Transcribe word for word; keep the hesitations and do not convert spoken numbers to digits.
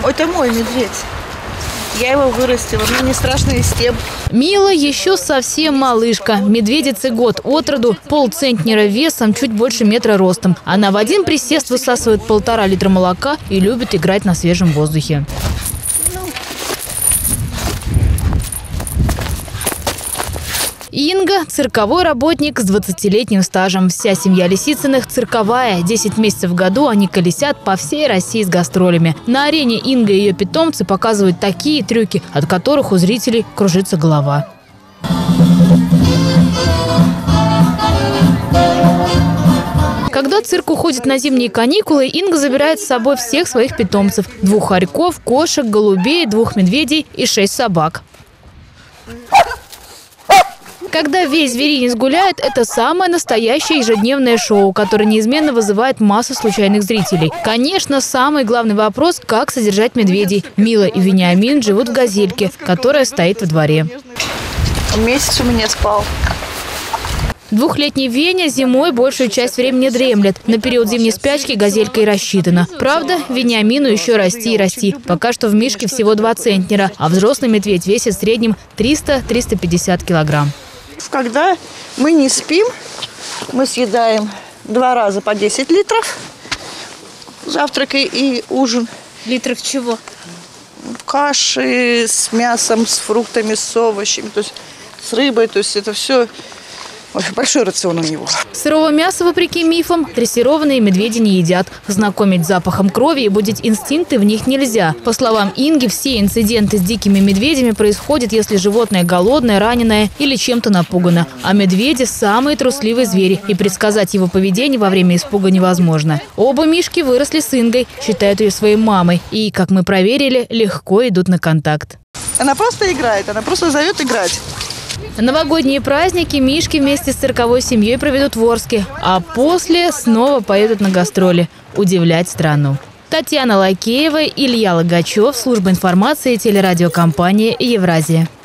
Это мой медведь. Я его вырастила, мне не страшно и с тем. Мила еще совсем малышка. Медведице год от роду, полцентнера весом, чуть больше метра ростом. Она в один присест высасывает полтора литра молока и любит играть на свежем воздухе. Инга – цирковой работник с двадцатилетним стажем. Вся семья Лисицыных цирковая. десять месяцев в году они колесят по всей России с гастролями. На арене Инга и ее питомцы показывают такие трюки, от которых у зрителей кружится голова. Когда цирк уходит на зимние каникулы, Инга забирает с собой всех своих питомцев. Двух хорьков, кошек, голубей, двух медведей и шесть собак. Когда весь зверинец гуляет, это самое настоящее ежедневное шоу, которое неизменно вызывает массу случайных зрителей. Конечно, самый главный вопрос – как содержать медведей. Мила и Вениамин живут в газельке, которая стоит во дворе. Месяц у меня спал. Двухлетний Веня зимой большую часть времени дремлет. На период зимней спячки газелька и рассчитана. Правда, Вениамину еще расти и расти. Пока что в мишке всего два центнера, а взрослый медведь весит в среднем триста — триста пятьдесят килограмм. Когда мы не спим, мы съедаем два раза по десять литров. Завтрак и ужин. Литров чего? Каши с мясом, с фруктами, с овощами, то есть с рыбой. То есть это все... Очень большой рацион у него. Сырого мяса, вопреки мифам, дрессированные медведи не едят. Знакомить с запахом крови и будить инстинкты в них нельзя. По словам Инги, все инциденты с дикими медведями происходят, если животное голодное, раненое или чем-то напугано. А медведи – самые трусливые звери, и предсказать его поведение во время испуга невозможно. Оба мишки выросли с Ингой, считают ее своей мамой. И, как мы проверили, легко идут на контакт. Она просто играет, она просто зовет играть. Новогодние праздники мишки вместе с цирковой семьей проведут в Орске, а после снова поедут на гастроли удивлять страну. Татьяна Лакеева, Илья Логачев, служба информации телерадиокомпании «Евразия».